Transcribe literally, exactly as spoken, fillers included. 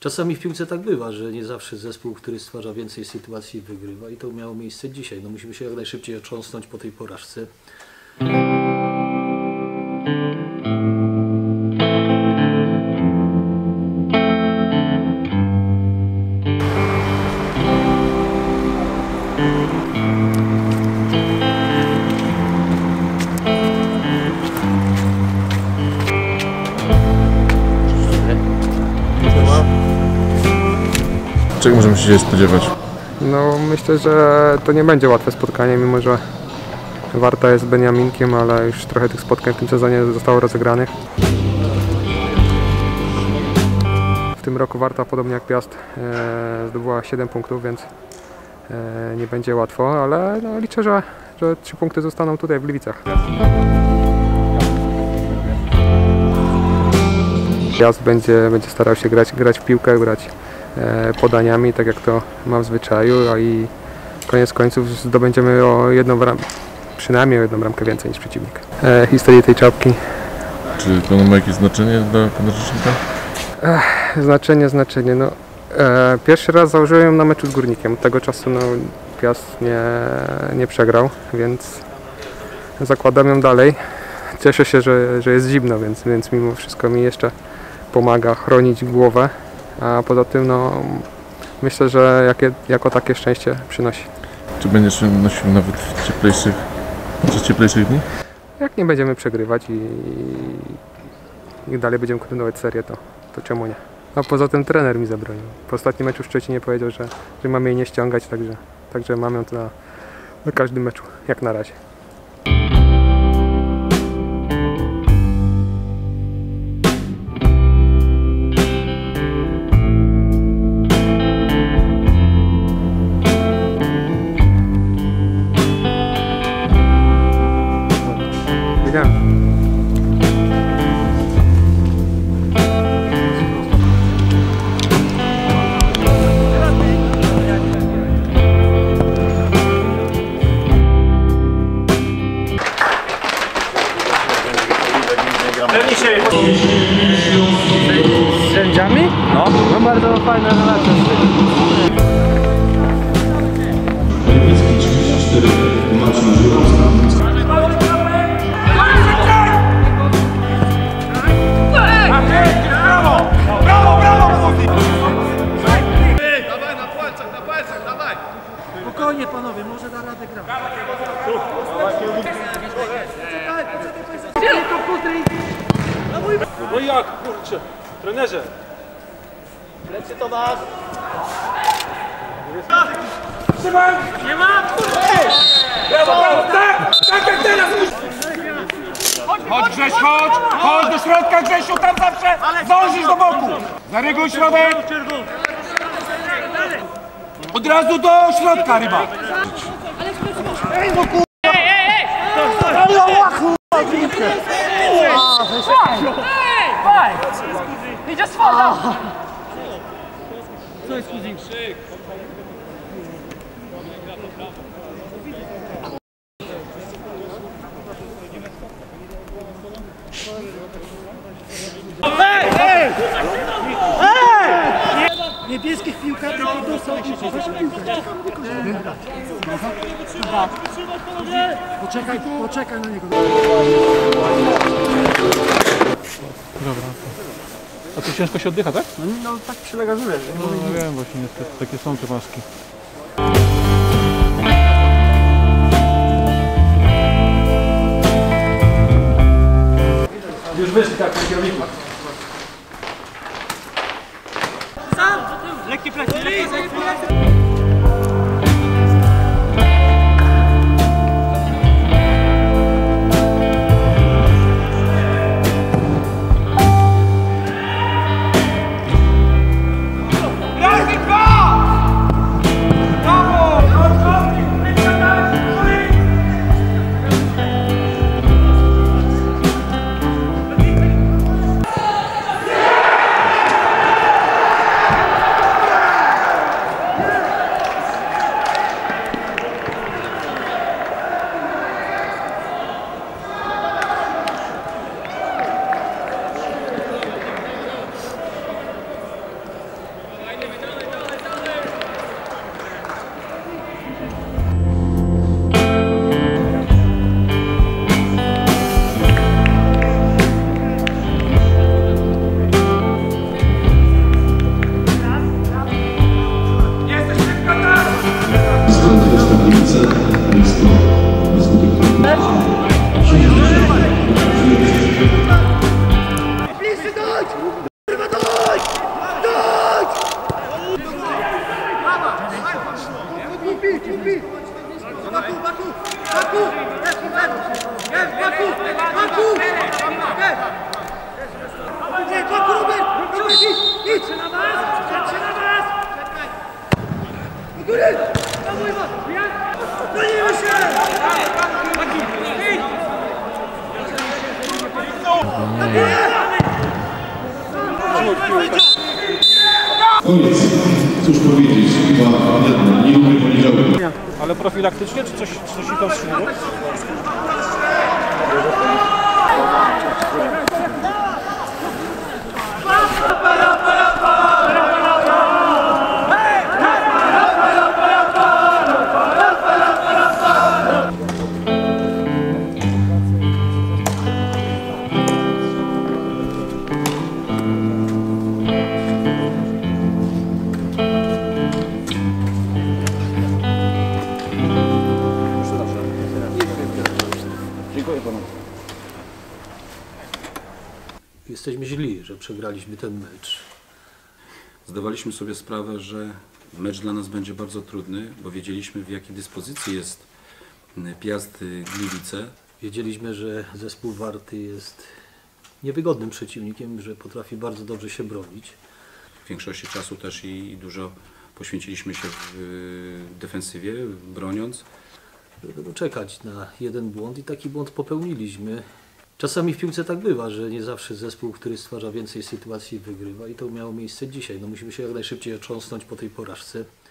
Czasami w piłce tak bywa, że nie zawsze zespół, który stwarza więcej sytuacji, wygrywa i to miało miejsce dzisiaj. No musimy się jak najszybciej otrząsnąć po tej porażce. Czego możemy się dzisiaj spodziewać? No myślę, że to nie będzie łatwe spotkanie, mimo że Warta jest Beniaminkiem, ale już trochę tych spotkań w tym sezonie zostało rozegranych. W tym roku Warta, podobnie jak Piast, e, zdobyła siedem punktów, więc e, nie będzie łatwo, ale no, liczę, że, że trzy punkty zostaną tutaj w Gliwicach. Piast będzie, będzie starał się grać, grać w piłkę, grać podaniami, tak jak to mam w zwyczaju, a i koniec końców zdobędziemy o jedną bramkę, przynajmniej o jedną bramkę więcej niż przeciwnik. E, historię tej czapki. Czy to ma jakieś znaczenie dla pana rzecznika? E, znaczenie, znaczenie. No, e, pierwszy raz założyłem ją na meczu z Górnikiem. Od tego czasu no, Piast nie, nie przegrał, więc zakładam ją dalej. Cieszę się, że, że jest zimno, więc, więc mimo wszystko mi jeszcze pomaga chronić głowę. A poza tym no, myślę, że jakie, jako takie szczęście przynosi. Czy będziesz nosił nawet w cieplejszych, czy cieplejszych dni? Jak nie będziemy przegrywać i, i dalej będziemy kontynuować serię, to, to czemu nie? A poza tym trener mi zabronił. Po ostatnim meczu w Szczecinie powiedział, że, że mamy jej nie ściągać, także, także mam ją to na, na każdym meczu, jak na razie. Z sędziami? No. No bardzo fajna relacja z tym. Brawo! Brawo, brawo! Dawaj na palcach, na palcach, dawaj! Spokojnie panowie, może da radę grać. No jak, kurczę, trenerze? Lecy to masz. Trzymaj! Nie ma! Brawo, brawo, tak! Tak jak teraz! Chodź Grześ, chodź! Chodź do środka Grzesiu, tam zawsze dążysz do boku! Zaryguj środek! Od razu do środka ryba! Ej no kur... Ej, ej, ej! He just fall down. Co jest kuzin? Ej, ej! Ej! Niebieskich piłkarzy to są piłkę. Poczekaj, poczekaj na niego. Dobra. A tu ciężko się oddycha, tak? No, no tak przylega żyle. No, no wiem, właśnie niestety takie są te maski. Już wyszli tak na kierowniku. Sam! Lekkie plecy, lekkie plecy. Koniec. Cóż powiedzieć, chyba jedno, nie umie poniedziałku. Ale profilaktycznie, czy coś, czy coś się tam strzeliło? Jesteśmy źli, że przegraliśmy ten mecz. Zdawaliśmy sobie sprawę, że mecz dla nas będzie bardzo trudny, bo wiedzieliśmy, w jakiej dyspozycji jest Piast Gliwice. Wiedzieliśmy, że zespół Warty jest niewygodnym przeciwnikiem, że potrafi bardzo dobrze się bronić. W większości czasu też i dużo poświęciliśmy się w defensywie, broniąc. Żeby czekać na jeden błąd i taki błąd popełniliśmy. Czasami w piłce tak bywa, że nie zawsze zespół, który stwarza więcej sytuacji, wygrywa i to miało miejsce dzisiaj. No musimy się jak najszybciej otrząsnąć po tej porażce.